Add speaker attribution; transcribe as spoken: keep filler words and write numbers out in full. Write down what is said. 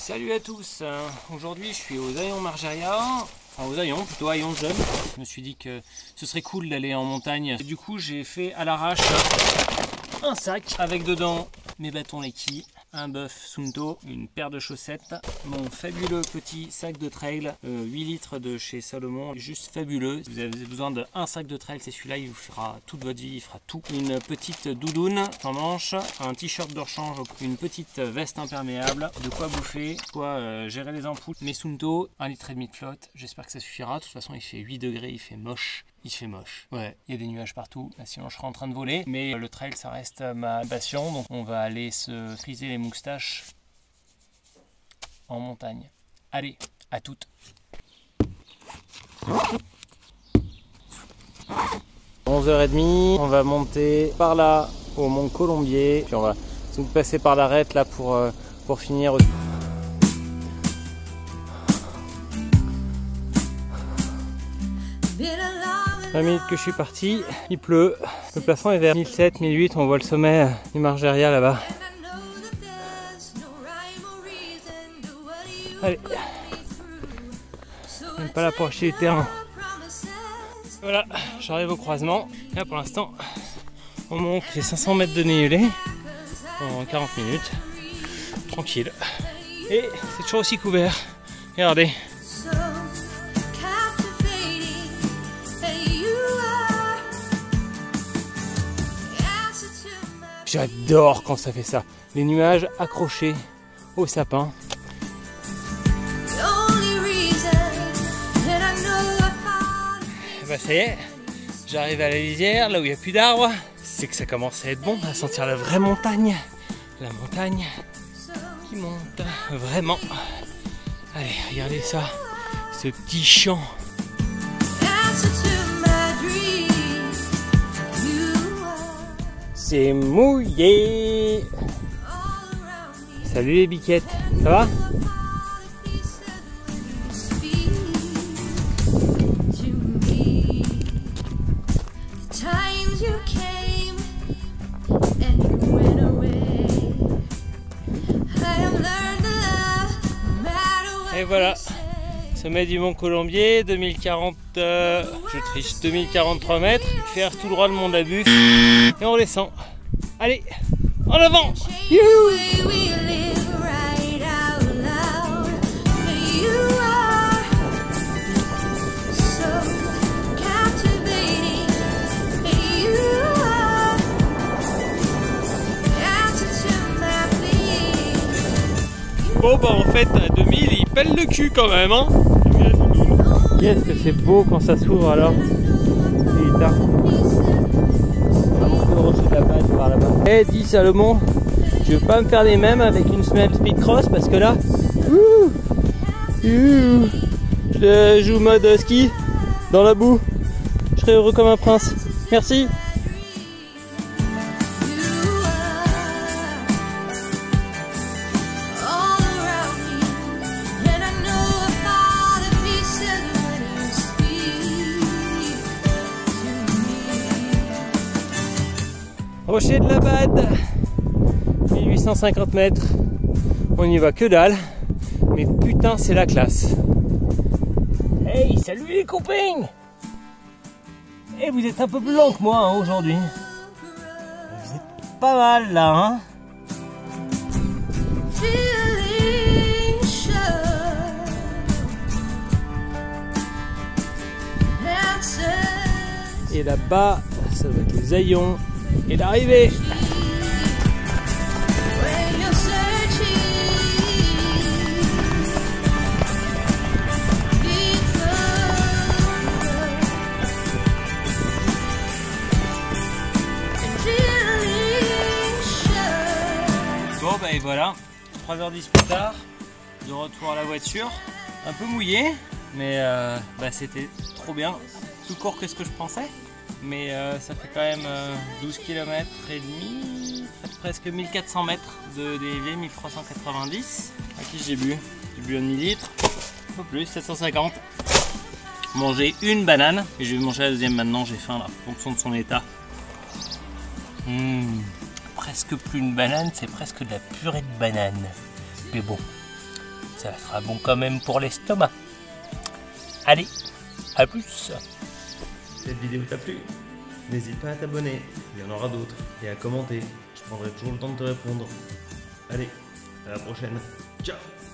Speaker 1: Salut à tous, aujourd'hui je suis aux Haillons Margeria, enfin aux Haillons, plutôt Haillons Jeunes. Je me suis dit que ce serait cool d'aller en montagne. Et du coup j'ai fait à l'arrache un sac avec dedans mes bâtons Lecky, un bœuf Suunto, une paire de chaussettes, mon fabuleux petit sac de trail, euh, huit litres de chez Salomon, juste fabuleux. Vous avez besoin d'un sac de trail, c'est celui-là, il vous fera toute votre vie, il fera tout. Une petite doudoune en manche, un t-shirt de rechange, une petite veste imperméable, de quoi bouffer, de quoi euh, gérer les ampoules. Mes Suunto, un litre et demi de flotte, j'espère que ça suffira. De toute façon il fait huit degrés, il fait moche. Il fait moche. Ouais, il y a des nuages partout, sinon je serais en train de voler. Mais le trail, ça reste ma passion, donc on va aller se friser les moustaches en montagne. Allez, à toutes. onze heures trente, on va monter par là au Mont Colombier, puis on va donc passer par l'arête là pour, pour finir. vingt minutes que je suis parti, il pleut, le plafond est vers mille sept, mille huit, on voit le sommet du Margeria là-bas. Allez, même pas là pour acheter du terrain. Voilà, j'arrive au croisement, là pour l'instant on monte les cinq cents mètres de dénivelé en quarante minutes, tranquille. Et c'est toujours aussi couvert, regardez. J'adore quand ça fait ça, les nuages accrochés au sapin. Et bah ça y est, j'arrive à la lisière, là où il n'y a plus d'arbres. C'est que ça commence à être bon, à sentir la vraie montagne. La montagne qui monte, vraiment. Allez, regardez ça, ce petit champ. C'est mouillé. Salut les biquettes, ça va? Et voilà, sommet du Mont Colombier, deux mille quarante, euh, je triche, deux mille quarante-trois mètres, faire tout droit le mont de la Butte, et on descend. Allez, en avant! Youhou! Bon bah en fait à deux mille il pèle le cul quand même hein. Qu'est-ce que c'est beau quand ça s'ouvre alors. Putain. On va monter au rocher de la base par là-bas. Eh dis Salomon, je veux pas me faire des mèmes avec une semelle speed cross parce que là ouh, ouh, je joue mode ski dans la boue. Je serai heureux comme un prince. Merci. Rocher de la Bade, mille huit cent cinquante mètres, on n'y va que dalle, mais putain c'est la classe. Hey, salut les copains! Et hey, vous êtes un peu plus lent que moi hein, aujourd'hui. Vous êtes pas mal là hein. Et là-bas, ça va être les Haillons. Et l'arrivée. Bon bah et voilà, trois heures dix plus tard, de retour à la voiture, un peu mouillé, mais euh, bah, c'était trop bien, plus court que ce que je pensais. Mais euh, ça fait quand même euh, douze kilomètres et demi, presque mille quatre cents mètres de dénivelé, mille trois cent quatre-vingt-dix. À qui j'ai bu? J'ai bu un demi-litre, un peu plus, sept cent cinquante. Manger une banane, et je vais manger la deuxième maintenant, j'ai faim là, en fonction de son état. Mmh, presque plus une banane, c'est presque de la purée de banane. Mais bon,
Speaker 2: Ça sera bon quand même pour l'estomac. Allez, à plus.
Speaker 3: Cette vidéo t'a plu? N'hésite pas à t'abonner, il y en aura d'autres, et à commenter. Je prendrai toujours le temps de te répondre. Allez, à la prochaine. Ciao!